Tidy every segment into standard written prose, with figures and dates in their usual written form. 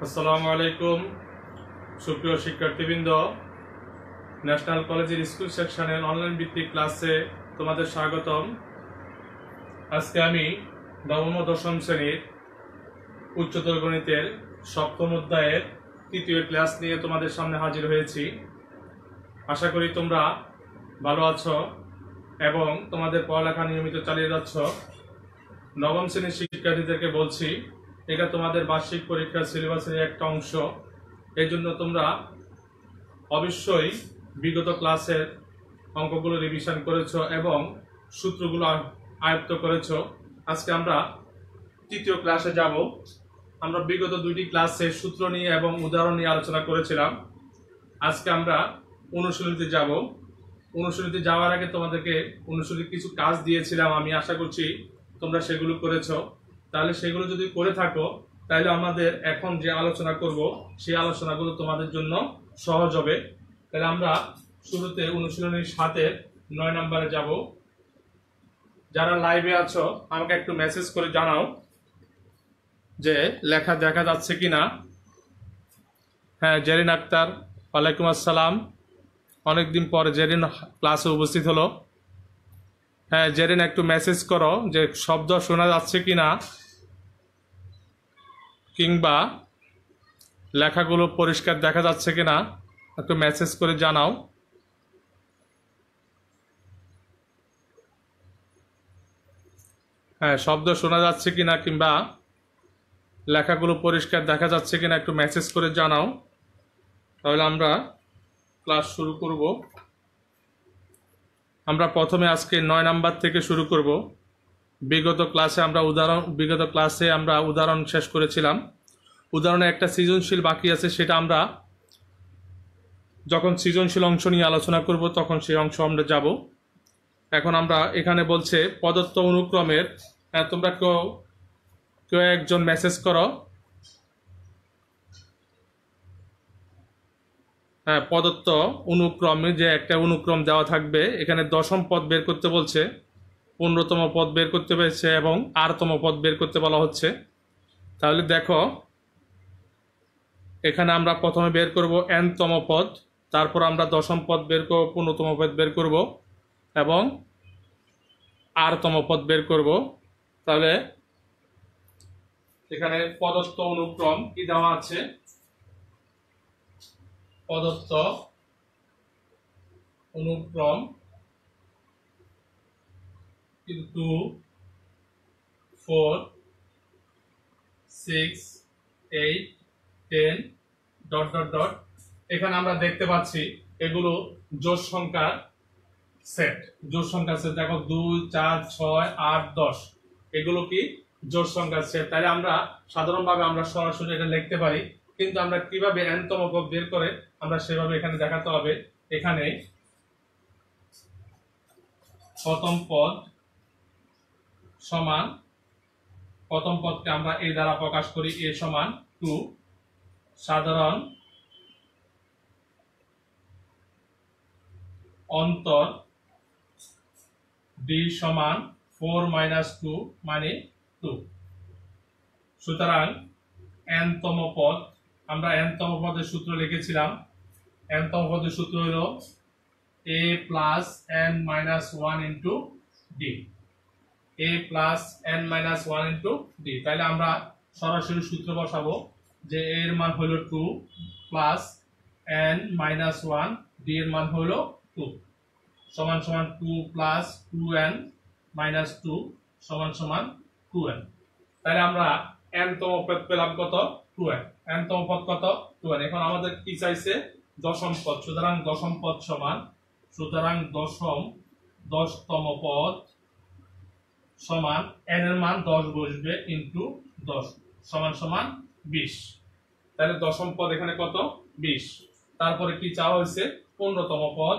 আসসালামু আলাইকুম সুপ্রিয় শিক্ষার্থীবৃন্দ, ন্যাশনাল কলেজের স্কুল সেকশনের অনলাইন ভিত্তিক ক্লাসে তোমাদের স্বাগতম। আজকে আমি নবম ও দশম শ্রেণীর উচ্চতর গণিতের সপ্তম অধ্যায়ের তৃতীয় ক্লাস নিয়ে তোমাদের সামনে হাজির হয়েছি। আশা করি তোমরা ভালো আছো এবং তোমাদের পড়ালেখা নিয়মিত চালিয়ে যাচ্ছ। নবম শ্রেণীর শিক্ষার্থীদেরকে বলছি, এটা তোমাদের বার্ষিক পরীক্ষার সিলেবাসের একটা অংশ। এই জন্য তোমরা অবশ্যই বিগত ক্লাসের অঙ্কগুলো রিভিশন করেছো এবং সূত্রগুলো আয়ত্ত করেছো। আজকে আমরা তৃতীয় ক্লাসে যাব। আমরা বিগত দুইটি ক্লাসে সূত্র নিয়ে এবং উদাহরণ নিয়ে আলোচনা করেছিলাম। আজকে আমরা অনুশীলনীতে যাব। অনুশীলনীতে যাওয়ার আগে তোমাদেরকে অনুশীলনী কিছু কাজ দিয়েছিলাম, আমি আশা করছি তোমরা সেগুলো করেছো। তাহলে সেগুলো যদি করে থাকো তাহলে আমাদের এখন যে আলোচনা করব সেই আলোচনাগুলো তোমাদের জন্য সহজ হবে। তাহলে আমরা শুরুতে অনুশীলনীর 9 নম্বরে যাব। যারা লাইভে আছো আমাকে একটু মেসেজ করে জানাও যে লেখা দেখা যাচ্ছে কিনা। হ্যাঁ, জেরিন আক্তার, ওয়ালাইকুম আসসালাম। অনেকদিন পর জেরিন ক্লাসে উপস্থিত হলো। হ্যাঁ জেরিন, একটু মেসেজ করো যে শব্দ শোনা যাচ্ছে কিনা, কিংবা লেখাগুলো পরিষ্কার দেখা যাচ্ছে কিনা একটু মেসেজ করে জানাও। হ্যাঁ, শব্দ শোনা যাচ্ছে কিনা কিংবা লেখাগুলো পরিষ্কার দেখা যাচ্ছে কিনা একটু মেসেজ করে জানাও, তাহলে আমরা ক্লাস শুরু করব। আমরা প্রথমে আজকে 9 নাম্বার থেকে শুরু করব। বিগত ক্লাসে আমরা উদাহরণ শেষ করেছিলাম। উদাহরণে একটা সৃজনশীল বাকি আছে, সেটা আমরা যখন সৃজনশীল অংশ নিয়ে আলোচনা করব তখন সেই অংশ আমরা যাব। এখন আমরা এখানে বলছে প্রদত্ত অনুক্রমের, তোমরা কেউ একজন মেসেজ করো। হ্যাঁ, প্রদত্ত অনুক্রমে যে একটা অনুক্রম দেওয়া থাকবে, এখানে দশম পদ বের করতে বলছে, 15তম পদ বের করতে বলছে এবং 8তম পদ বের করতে বলা হচ্ছে। তাহলে দেখো, এখানে আমরা প্রথমে বের করব nতম পদ, তারপর আমরা দশম পদ বের করব, 15তম পদ বের করব এবং 8তম পদ বের করব। তাহলে এখানে প্রদত্ত অনুক্রম কি দেওয়া আছে? প্রদত্ত অনুক্রম 2 4 6 8 10 ... এখানে আমরা দেখতে পাচ্ছি এগুলো জোড় সংখ্যার সেট। দেখো 2 4 6 8 10, এগুলো কি জোড় সংখ্যার সেট। তাহলে আমরা সাধারণভাবে আমরা সরাসরি এটা লিখতে পারি, কিন্তু আমরা কিভাবে nতম পদ বের করে আমরা সেভাবে এখানে দেখাতে হবে। এখানে প্রথম পদ সমান, প্রথম পদকে আমরা এই দ্বারা প্রকাশ করি, a সমান 2, সাধারণ অন্তর d সমান 4 - 2 মানে 2। সুতরাং nতম পদ, আমরা nতম পদের সূত্র লিখেছিলাম। nতম পদের সূত্র হলো a plus n minus 1 into d, a plus n minus 1 into d। তাহলে আমরা সরাসরি সূত্র বসাবো যে a এর মান হলো 2 plus n minus 1, d এর মান হলো 2 সমান সমান 2 plus 2n minus 2 সমান সমান 2n। তাহলে আমরা nতম পদ পেলাম কত? 2n। nতম পদ কত? 2n। এখন আমাদের কি চাইছে? দশম পদ। সুতরাং দশম পদ সমান, সুতরাং দশতম পদ সমান n এর মান 10 বসবে ইনটু 10 সমান সমান 20। তাহলে দশম পদ এখানে কত? 20। তারপরে কি চাওয়া হয়েছে? 15তম পদ।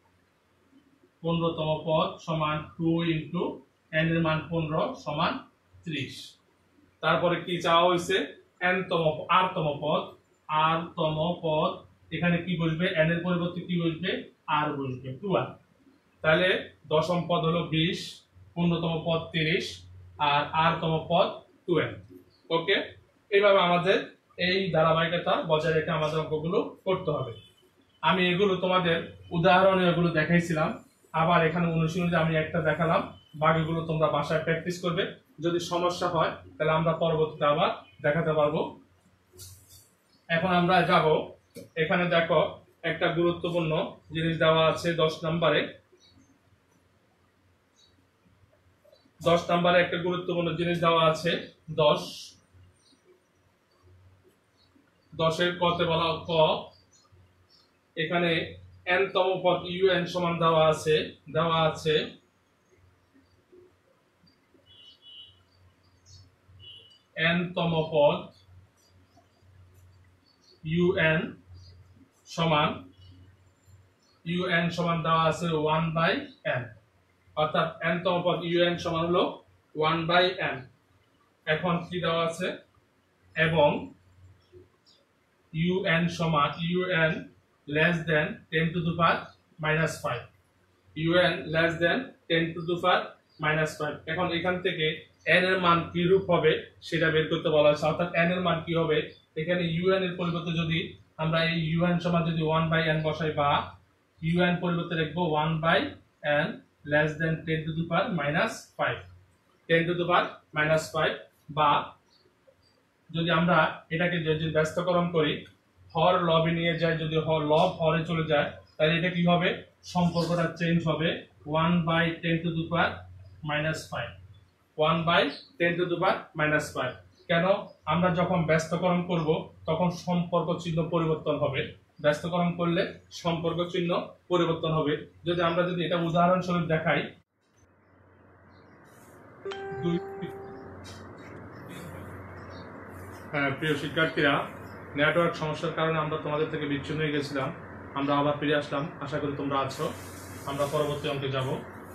15তম পদ সমান 2 ইনটু n এর মান 15 সমান 30। তারপরে কি চাওয়া হয়েছে? আরতম পদ। আরতম পদ এখানে কি বসবে? n এর পরিবর্তে কি বসবে? r বসবে, 2r। তাহলে দশম পদ হলো 20, 15তম পদ 30 আর আরতম পদ 2n। ওকে, এইভাবে আমাদের এই ধারাবাহিকতা বজায় রেখে আমাদের অঙ্কগুলো করতে হবে। আমি এগুলো তোমাদের উদাহরণে এগুলো দেখাইছিলাম, আবার এখানে অনুশীলনে আমি একটা দেখালাম, বাকিগুলো তোমরা বাসায় প্র্যাকটিস করবে। যদি সমস্যা হয় তাহলে আমরা পরবর্তীতে আবার দেখাতে পারবো। এখন আমরা যাব, এখানে দেখো একটা গুরুত্বপূর্ণ জিনিস দেওয়া আছে 10 নম্বরে। 10 নম্বরে একটা গুরুত্বপূর্ণ জিনিস দেওয়া আছে 10 এর কতে বলা ক, এখানে n তম পদ un সমান দেওয়া আছে n তম পদ un সমান দেওয়া আছে 1/n, অর্থাৎ n তম পদ un সমান হলো 1/n। এখন কি দেওয়া আছে, এবং un less than 10 to the power minus 5, un less than 10 to the power minus 5। এখন এখান থেকে n এর মান কি রূপ হবে সেটা বের করতে বলা হয়েছে, অর্থাৎ n এর মান কি হবে, এখানে un এর পরিবর্তে যদি আমরা এই un সমান যদি 1/n বসাই, বা un পরিবর্তে লিখব 1/n less than 10 to the power minus 5, 10 to the power minus 5, বা যদি আমরা এটাকে যদি ব্যস্তকরণ করি, হর লবে নিয়ে যায়, যদি লব হরে চলে যায়, তাহলে এটা কি হবে, সম্পর্কটা চেঞ্জ হবে 1/10 to the power minus 5, 1/10 to the power minus 5। কেন, আমরা যখন ব্যস্তকরণ করব তখন সম্পর্ক চিহ্ন পরিবর্তন হবে, ব্যস্তকরণ করলে সম্পর্ক চিহ্ন পরিবর্তন হবে। যদি আমরা এটা উদাহরণস্বরূপ দেখাই, হ্যাঁ প্রিয় শিক্ষার্থীরা, নেটওয়ার্ক সমস্যার কারণে আমরা তোমাদের থেকে বিচ্ছিন্ন হয়ে গেছিলাম, আমরা আবার ফিরে আসলাম, আশা করি তোমরা আছো। আমরা পরবর্তী অঙ্কে যাব,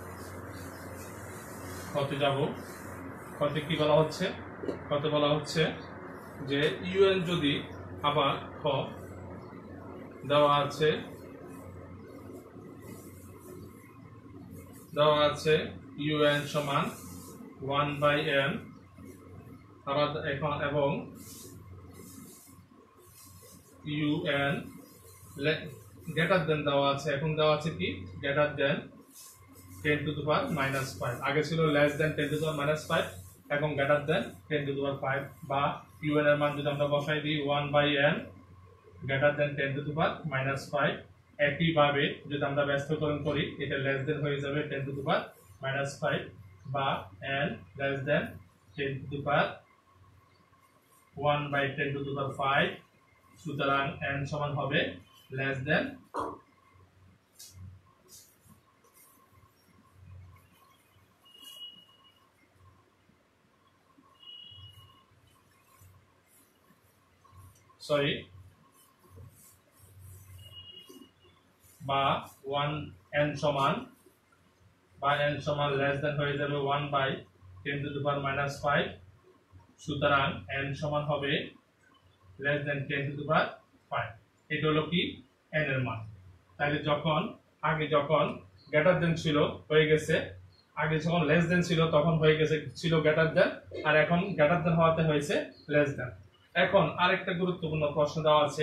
কতে কি বলা হচ্ছে, কতে বলা হচ্ছে যে un যদি আবার খ দেওয়া আছে un সমান 1/n, আবার এখন এবং un গ্রেটার দেন দেওয়া আছে, এখন দেওয়া আছে কি greater than 10 to the power minus 5, আগে ছিল less than 10 to the power minus 5, এখন greater than 10 to the power 5, বা un এর মান যদি আমরা বসাই দিই 1/n greater than 10 to the power minus 5। একইভাবে যদি আমরা ব্যস্তকরণ করি, এটা লেস দেন হয়ে যাবে 10 to the power minus 5, বা n less than 10 to the power 1/10 to the power 5, সুতরাং n সমান হবে লেস দেন বা n সমান লেস দেন হয়ে যাবে 1/10 to the power minus 5, সুতরাং n সমান হবে less than 10 to the power 5। এটা হলো কি n এর মান। তাহলে আগে যখন গ্রেটার দেন ছিল হয়ে গেছে, আগে যখন লেস দেন ছিল তখন হয়ে গেছে ছিল গ্রেটার দেন, আর এখন গ্রেটার দেন হওয়াতে হয়েছে লেস দেন। এখন আরেকটা গুরুত্বপূর্ণ প্রশ্ন দেওয়া আছে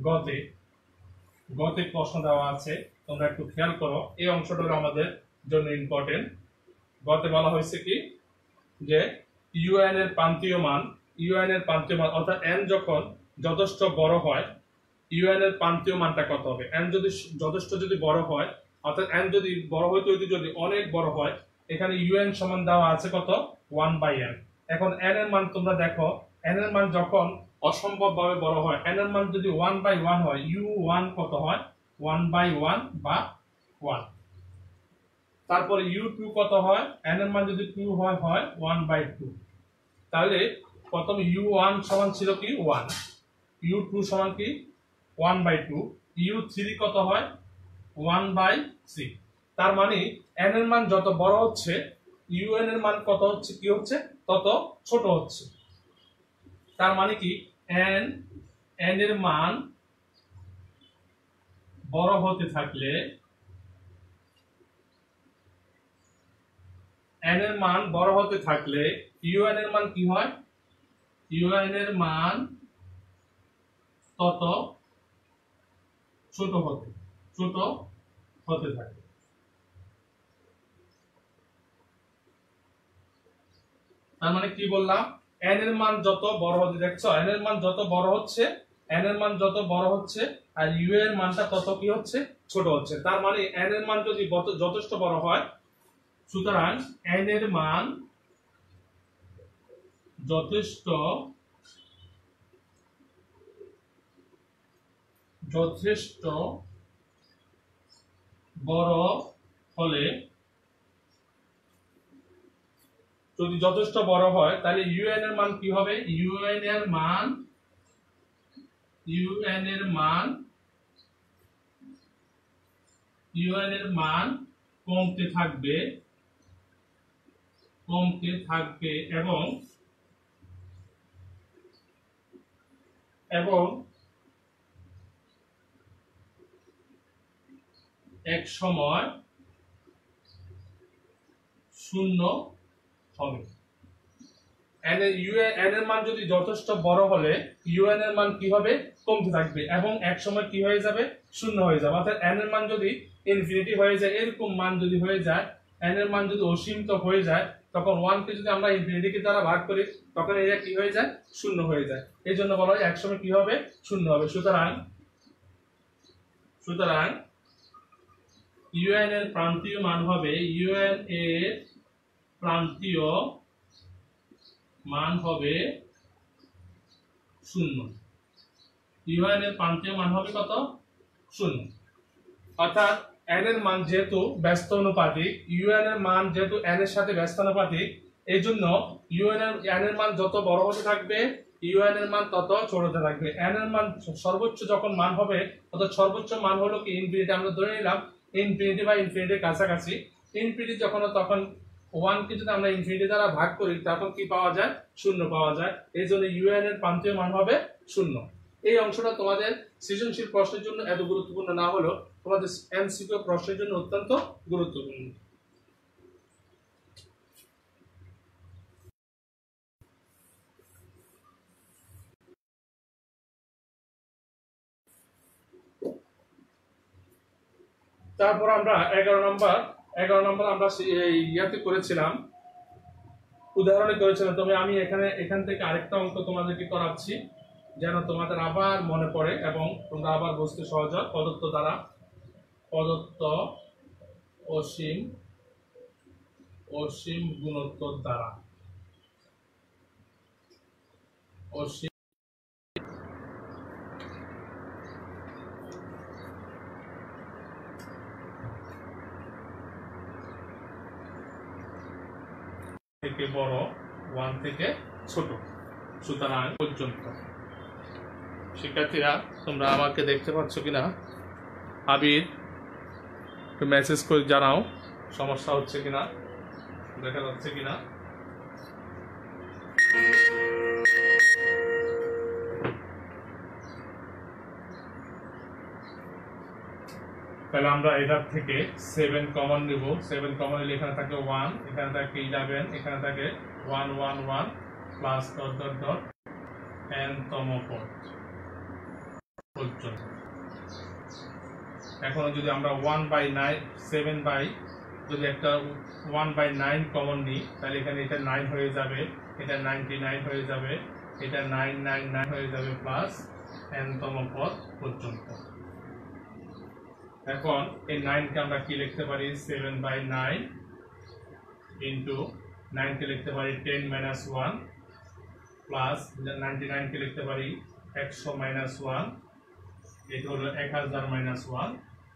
গতে প্রশ্ন দেওয়া আছে, তোমরা একটু খেয়াল করো, এই অংশটা আমাদের জন্য ইম্পর্টেন্ট। গতে বলা হয়েছে কি যে un এর প্রান্তীয় মান অর্থাৎ n যখন যথেষ্ট বড় হয়, un এর প্রান্তীয় মানটা কত হবে। n যদি যথেষ্ট বড় হয়, অর্থাৎ n যদি বড় হইতে যদি অনেক বড় হয়, এখানে un সমান দেওয়া আছে কত 1/n। এখন n এর মান তোমরা দেখো, n এর মান যখন অসম্ভব ভাবে বড় হয়, n এর মান যদি 1/1 হয়, u1 কত হয় 1/1 বা 1। তারপরে u2 কত হয়, n এর মান যদি 2 হয় 1/2। তাহলে প্রথম u1 সমান ছিল কি 1, u2 সমান কি 1/2, u3 কত হয় 1/3। তার মানে n এর মান যত বড় হচ্ছে, un এর মান কত হচ্ছে কি হচ্ছে তত ছোট হচ্ছে। তার মানে কি n এর মান বড় হতে থাকলে un এর মান কি হয়, un এর মান তত ছোট হতে থাকে। তার মানে কি বললাম, n এর মান যত বড় হচ্ছে, দেখছো n এর মান যত বড় হচ্ছে, আর u এর মানটা তত কি হচ্ছে, ছোট হচ্ছে। তার মানে n এর মান যদি যথেষ্ট বড় হয়, সুতরাং n এর মান যথেষ্ট বড় হলে, যদি যথেষ্ট বড় হয়, তাহলে un এর মান কি হবে, un এর মান কমতে থাকবে এবং এক সময় শূন্য হবে। n এর মান যদি যথেষ্ট বড় হলে un এর মান কি হবে, কমতে থাকবে এবং এক সময় কি হয়ে যাবে, শূন্য হয়ে যাবে। অর্থাৎ n এর মান যদি ইনফিনিটি হয়ে যায়, এরকম মান যদি হয়ে যায়, n এর মান যদি অসীমত হয়ে যায়, তখন 1 কে যদি আমরা ইনফিনিটি কে দ্বারা ভাগ করি, তখন এটা কি হয়ে যায়, শূন্য হয়ে যায়। এই জন্য বলা হয় এক সময় কি হবে, শূন্য হবে। সুতরাং un এর প্রান্তীয় মান হবে, un এর প্রান্তীয় মান হবে শূন্য। un এর প্রান্তীয় মান হবে কত, শূন্য। অর্থাৎ n এর মান যেহেতু ব্যস্ত অনুপাতিক, un এর মান যেহেতু n এর সাথে ব্যস্ত অনুপাতিক, এই জন্য n এর মান যত বড় হতে থাকবে, un এর মান তত ছোট হতে থাকবে। n এর মান সর্বোচ্চ যখন মান হবে, অর্থাৎ সর্বোচ্চ মান হলো কি ইনফিনিটি, আমরা ধরে নিলাম ইনফিনিটি বা ইনফিনিটির কাছাকাছি। ইনফিনিটি যখন, তখন 1 কে যদি আমরা ইনফিনিটি দ্বারা ভাগ করি, তখন কি পাওয়া যায়, শূন্য পাওয়া যায়। এই জন্য un এর প্রান্তীয় মান হবে শূন্য। এই অংশটা তোমাদের সৃজনশীল প্রশ্নের জন্য এত গুরুত্বপূর্ণ না হলেও তোমাদের এমসিকিউ প্রশ্নের জন্য অত্যন্ত গুরুত্বপূর্ণ। তারপর আমরা 11 নম্বর আমরা ইয়াতে করেছিলাম, উদাহরণে করেছিলাম। তবে আমি এখান থেকে আরেকটা অঙ্ক তোমাদেরকে করাচ্ছি, যেন তোমাদের আবার মনে পড়ে এবং তোমরা আবার বুঝতে সহজ হয়। প্রদত্ত অসীম গুণোত্তর দ্বারা থেকে বড়, 1 থেকে ছোট, সুতরাং পর্যন্ত। শিক্ষার্থীরা, তোমরা আমাকে দেখতে পাচ্ছ কিনা? আবির, একটু মেসেজ করে জানাও সমস্যা হচ্ছে কিনা, দেখা যাচ্ছে কিনা। তাহলে আমরা এটার থেকে 7 কমন নিব। 7 কমন নিলে এখানে থাকে 1, এখানে থাকে 11, এখানে থাকে 1 1 1 plus dot dot dot n তম পদ পর্যন্ত। এখন যদি আমরা 7 যদি একটা 1/9 কমন নিই, তাহলে এখানে এটা 9 হয়ে যাবে, এটা 99 হয়ে যাবে, এটা 999 হয়ে যাবে প্লাস n তম পদ পর্যন্ত। এখন এই 9 কে আমরা কি লিখতে পারি, 7/9 ইনটু 9 কে লিখতে পারি 10 - 1 প্লাস 99 কে লিখতে পারি 100 - 1, এটা হলো 1000 - 1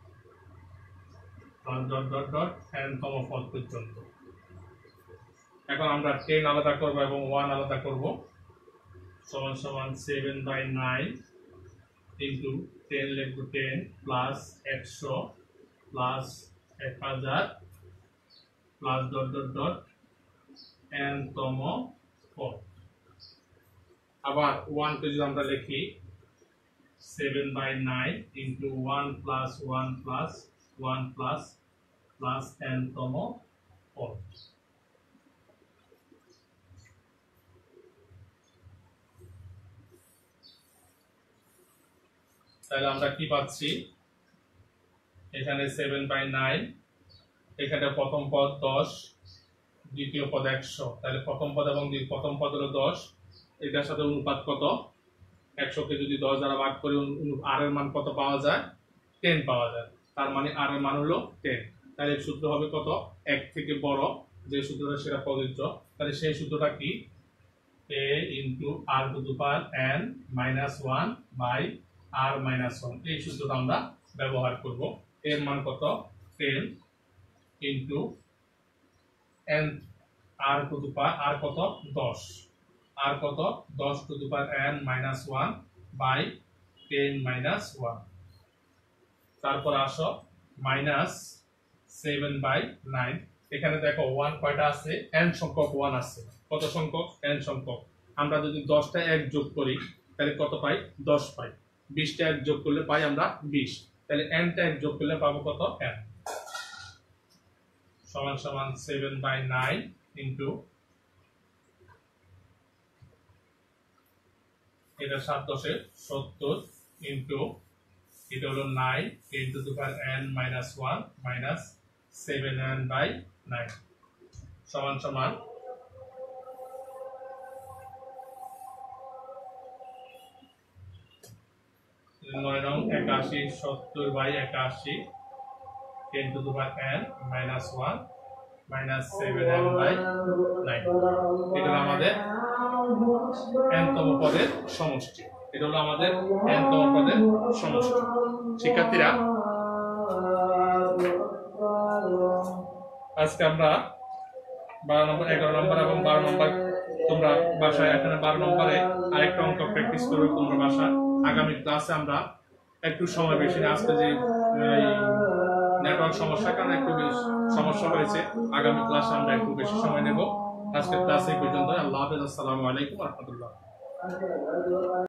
plus dot dot dot n তম পদ পর্যন্ত। এখন আমরা 10 আলাদা করব এবং 1 আলাদা করব, সমান সমান 7/9 ইনটু 10 লিখব 10 plus 100 plus 1000 plus dot dot dot n তম পদ। আবার 1 কে যদি আমরা লিখি 7/9 into 1 plus 1 plus 1 plus plus n তম পদ। তাহলে আমরা কি পাচ্ছি, এখানে 7/9, এখানে প্রথম পদ 10, দ্বিতীয় পদ 100, তাহলে প্রথম পদ এবং প্রথম পদ হলো 10, এটার সাথে অনুপাত কত, 100 কে যদি 10 দ্বারা ভাগ করি আর এর মান কত পাওয়া যায়, 10 পাওয়া যায়। তার মানে আর এর মান হলো 10। তাহলে সূত্র হবে কত, 1 থেকে বড় যে সূত্রটা সেটা প্রযোজ্য। তাহলে সেই সূত্রটা কি, a into r to the power n minus 1 by r minus 1, এই সূত্রটা আমরা ব্যবহার করব। এর মান কত, 10 into n r to the power r কত 10, r কত 10 to the power n minus 1 by 10 minus 1। তারপর আসো minus 7/9, এখানে দেখো 1 কয়টা আছে, n সংখ্যক 1 আছে। কত সংখ্যক, n সংখ্যক। আমরা যদি 10টা 1 যোগ করি তাহলে কত পাই, 10 পাই। 20টা 1 যোগ করলে পাই আমরা 20। তাহলে nটা 1 যোগ করলে পাবো কত, n সমান সমান 7/9 ইনটু এটা 7 10 70 ইনটু এটা হলো 9 10 to the power n minus 1 minus 7/9 সমান সমান 9 নং 81 70/81 10 to the power n minus 1 minus 7/9। এটা হলো আমাদের n তম পদের সমষ্টি। এটা হলো আমাদের n তম পদের সমষ্টি। শিক্ষার্থীরা, আজকে আমরা 12 নম্বর 11 নম্বর এবং 12 নম্বর তোমরা বাসায়, এখানে 12 নম্বরে আরেকটা অঙ্ক প্র্যাকটিস করবে তোমরা বাসায়। আগামী ক্লাসে আমরা একটু সময় বেশি, আজকে যে নেটওয়ার্ক সমস্যার কারণে একটু সমস্যা হয়েছে, আগামী ক্লাসে আমরা একটু বেশি সময় নেব। আজকের ক্লাস এই পর্যন্ত। আল্লাহ হাফেজ, আসসালামু আলাইকুম ওয়া রাহমাতুল্লাহ।